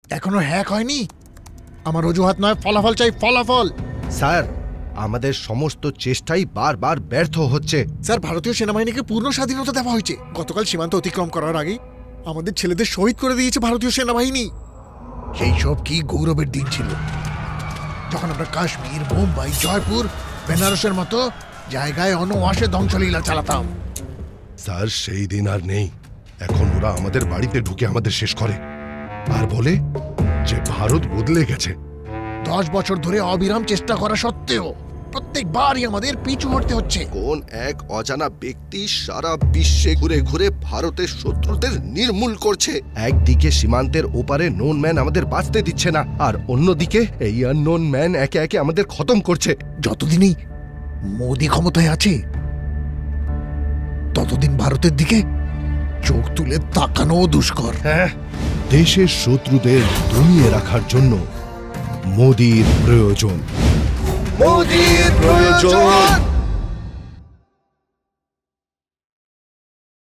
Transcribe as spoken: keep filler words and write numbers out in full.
এখনো হ্যাক হয়নি। আমার অজুহাত নয়, ফলাফল চাই, ফলাফল। স্যার, আমাদের সমস্ত চেষ্টাই বারবার ব্যর্থ হচ্ছে। স্যার, ভারতীয় সেনাবাহিনীকে পূর্ণ স্বাধীনতা দেওয়া হয়েছে। গতকাল সীমান্ত অতিক্রম করার আগেই আমাদের ছেলেদের শহীদ করে দিয়েছে ভারতীয় সেনাবাহিনী। সেই সব কি গৌরবের দিন ছিল, যখন আমরা কাশ্মীর, মুম্বাই, জয়পুর, বেনারসের মতো জায়গায় অনওয়াসে ধ্বংসলীলা চালাতাম। স্যার, সেই দিন আর নেই। এখন ওরা আমাদের বাড়িতে ঢুকে আমাদের শেষ করে আর বলে যে ভারত বদলে গেছে। দশ বছর ধরে অবিরাম চেষ্টা করা সত্ত্বেও প্রত্যেকবারই আমাদের পিছু হটতে হচ্ছে। কোন এক অজানা ব্যক্তি সারা বিশ্বে ঘুরে ঘুরে ভারতের শত্রুদের নির্মূল করছে। একদিকে সীমান্তের ওপারে নোন ম্যান আমাদের বাঁচতে দিচ্ছে না, আর অন্যদিকে এই আননোন ম্যান একে একে আমাদের খতম করছে। যতদিনই মোদি ক্ষমতায় আছে ততদিন ভারতের দিকে চোখ তুলে তাকানো দুষ্কর। হ্যাঁ, দেশের শত্রুদের দমিয়ে রাখার জন্য মোদির প্রয়োজন। মোদির প্রয়োজন।